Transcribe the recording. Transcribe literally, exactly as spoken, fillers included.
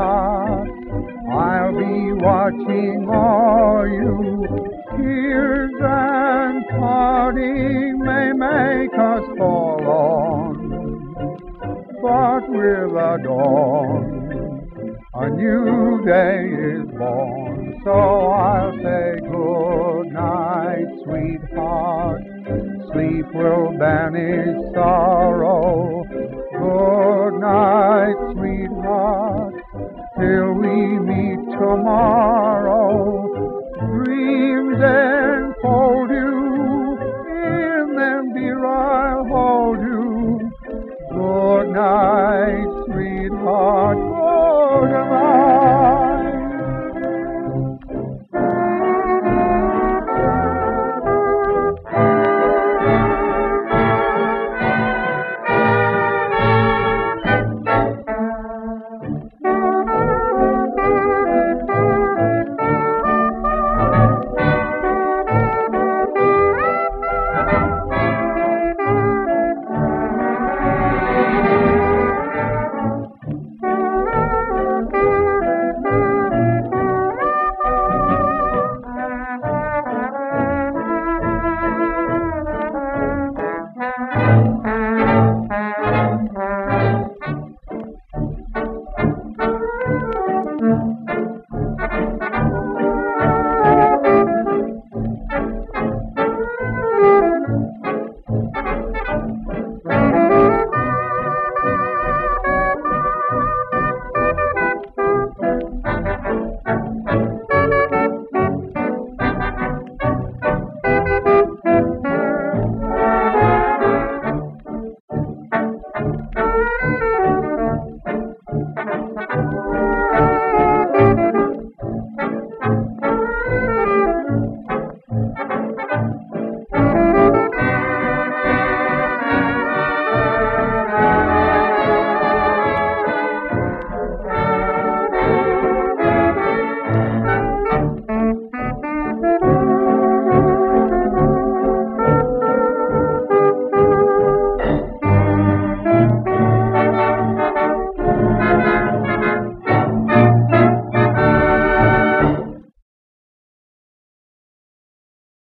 sweetheart. I'll be watching all you. Tears and parting may make us forlorn, but with the dawn, a new day is born. So I'll say good night, sweetheart. Sleep will banish sorrow. Good night, sweetheart, till we meet tomorrow. Dreams enfold you, in them, dear, I'll hold you. Good night, sweetheart, good night.